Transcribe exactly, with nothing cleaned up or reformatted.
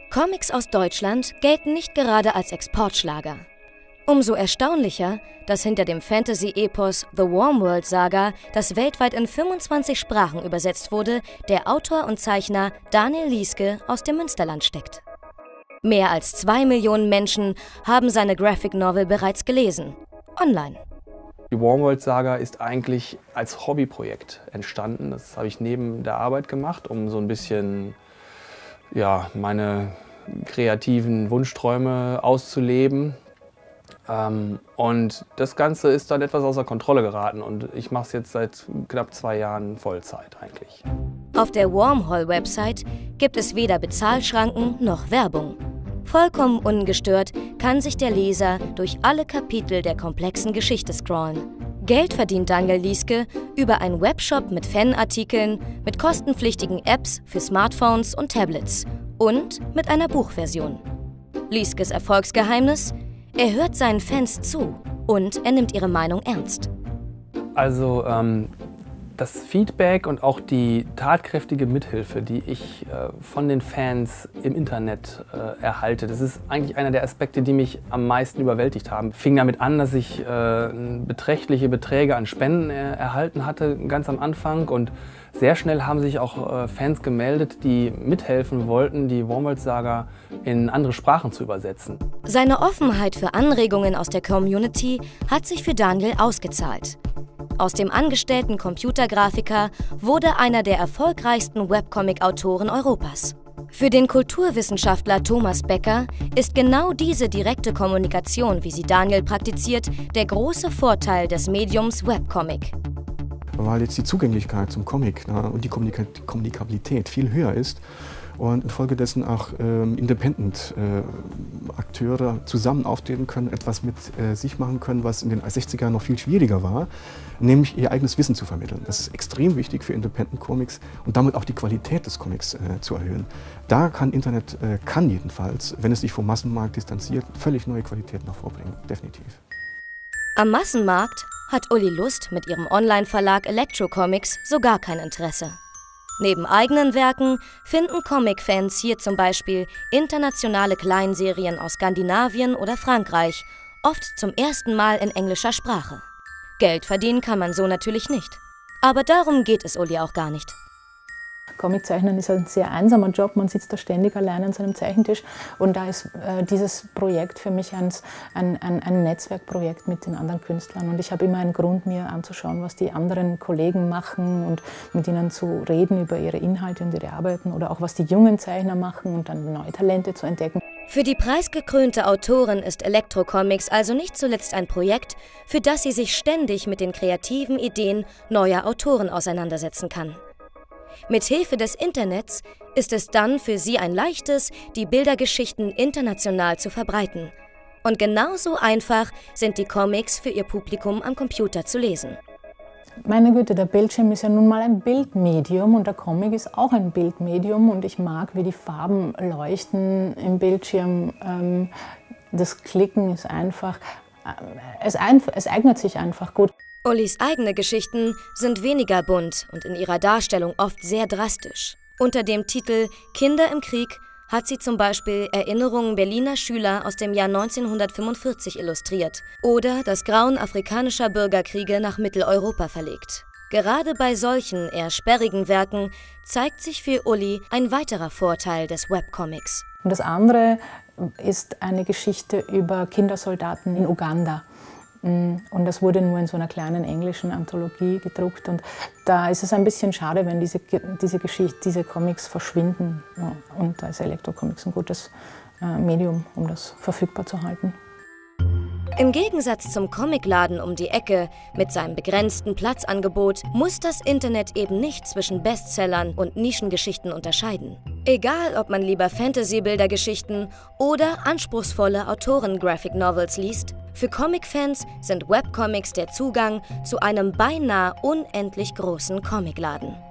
Comics aus Deutschland gelten nicht gerade als Exportschlager. Umso erstaunlicher, dass hinter dem Fantasy-Epos The Wormworld Saga, das weltweit in fünfundzwanzig Sprachen übersetzt wurde, der Autor und Zeichner Daniel Lieske aus dem Münsterland steckt. Mehr als zwei Millionen Menschen haben seine Graphic Novel bereits gelesen, online. Die Wormworld Saga ist eigentlich als Hobbyprojekt entstanden. Das habe ich neben der Arbeit gemacht, um so ein bisschen ja, meine kreativen Wunschträume auszuleben. Ähm, und das Ganze ist dann etwas außer Kontrolle geraten und ich mache es jetzt seit knapp zwei Jahren Vollzeit eigentlich. Auf der Wormhole-Website gibt es weder Bezahlschranken noch Werbung. Vollkommen ungestört kann sich der Leser durch alle Kapitel der komplexen Geschichte scrollen. Geld verdient Daniel Lieske über einen Webshop mit Fanartikeln, mit kostenpflichtigen Apps für Smartphones und Tablets und mit einer Buchversion. Lieskes Erfolgsgeheimnis? Er hört seinen Fans zu und er nimmt ihre Meinung ernst. Also ähm, das Feedback und auch die tatkräftige Mithilfe, die ich äh, von den Fans im Internet äh, erhalte, das ist eigentlich einer der Aspekte, die mich am meisten überwältigt haben. Fing damit an, dass ich äh, beträchtliche Beträge an Spenden äh, erhalten hatte, ganz am Anfang. Und sehr schnell haben sich auch äh, Fans gemeldet, die mithelfen wollten, die Wormworld Saga in andere Sprachen zu übersetzen. Seine Offenheit für Anregungen aus der Community hat sich für Daniel ausgezahlt. Aus dem angestellten Computergrafiker wurde einer der erfolgreichsten Webcomic-Autoren Europas. Für den Kulturwissenschaftler Thomas Becker ist genau diese direkte Kommunikation, wie sie Daniel praktiziert, der große Vorteil des Mediums Webcomic. Weil jetzt die Zugänglichkeit zum Comic, na, und die Kommunika Kommunikabilität viel höher ist und infolgedessen auch ähm, Independent-Akteure äh, zusammen auftreten können, etwas mit äh, sich machen können, was in den sechziger Jahren noch viel schwieriger war, nämlich ihr eigenes Wissen zu vermitteln. Das ist extrem wichtig für Independent-Comics und damit auch die Qualität des Comics äh, zu erhöhen. Da kann Internet, äh, kann jedenfalls, wenn es sich vom Massenmarkt distanziert, völlig neue Qualitäten noch vorbringen, definitiv. Am Massenmarkt hat Uli Lust mit ihrem Online-Verlag Electro Comics so gar kein Interesse. Neben eigenen Werken finden Comic-Fans hier zum Beispiel internationale Kleinserien aus Skandinavien oder Frankreich, oft zum ersten Mal in englischer Sprache. Geld verdienen kann man so natürlich nicht. Aber darum geht es Uli auch gar nicht. Comiczeichnen ist ein sehr einsamer Job, man sitzt da ständig allein an seinem Zeichentisch und da ist äh, dieses Projekt für mich ein, ein, ein, ein Netzwerkprojekt mit den anderen Künstlern und ich habe immer einen Grund, mir anzuschauen, was die anderen Kollegen machen und mit ihnen zu reden über ihre Inhalte und ihre Arbeiten oder auch was die jungen Zeichner machen und dann neue Talente zu entdecken. Für die preisgekrönte Autorin ist Electro Comics also nicht zuletzt ein Projekt, für das sie sich ständig mit den kreativen Ideen neuer Autoren auseinandersetzen kann. Mit Hilfe des Internets ist es dann für sie ein leichtes, die Bildergeschichten international zu verbreiten. Und genauso einfach sind die Comics für ihr Publikum am Computer zu lesen. Meine Güte, der Bildschirm ist ja nun mal ein Bildmedium und der Comic ist auch ein Bildmedium und ich mag, wie die Farben leuchten im Bildschirm. Das Klicken ist einfach, es, ein, es eignet sich einfach gut. Ulis eigene Geschichten sind weniger bunt und in ihrer Darstellung oft sehr drastisch. Unter dem Titel Kinder im Krieg hat sie zum Beispiel Erinnerungen Berliner Schüler aus dem Jahr neunzehnhundertfünfundvierzig illustriert oder das Grauen afrikanischer Bürgerkriege nach Mitteleuropa verlegt. Gerade bei solchen eher sperrigen Werken zeigt sich für Uli ein weiterer Vorteil des Webcomics. Und das andere ist eine Geschichte über Kindersoldaten in Uganda. Und das wurde nur in so einer kleinen englischen Anthologie gedruckt. Und da ist es ein bisschen schade, wenn diese, diese, Geschichte, diese Comics verschwinden. Und da ist Electro Comics ein gutes Medium, um das verfügbar zu halten. Im Gegensatz zum Comicladen um die Ecke mit seinem begrenzten Platzangebot muss das Internet eben nicht zwischen Bestsellern und Nischengeschichten unterscheiden. Egal, ob man lieber Fantasy-Bildergeschichten oder anspruchsvolle Autoren-Graphic-Novels liest, für Comic-Fans sind Webcomics der Zugang zu einem beinahe unendlich großen Comicladen.